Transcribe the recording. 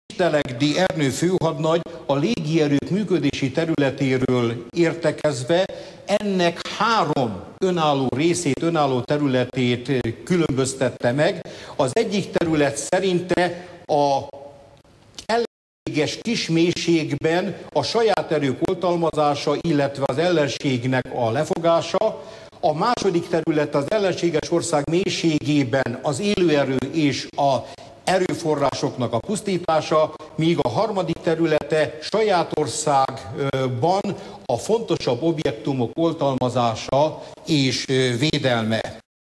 Kisdelegdi Ernő főhadnagy a légierők működési területéről értekezve ennek 3 önálló részét, önálló területét különböztette meg. Az egyik terület szerinte a ellenséges kis mélységben a saját erők oltalmazása, illetve az ellenségnek a lefogása. A második terület az ellenséges ország mélységében az élőerő és a erőforrásoknak a pusztítása, míg a harmadik területe saját országban a fontosabb objektumok oltalmazása és védelme.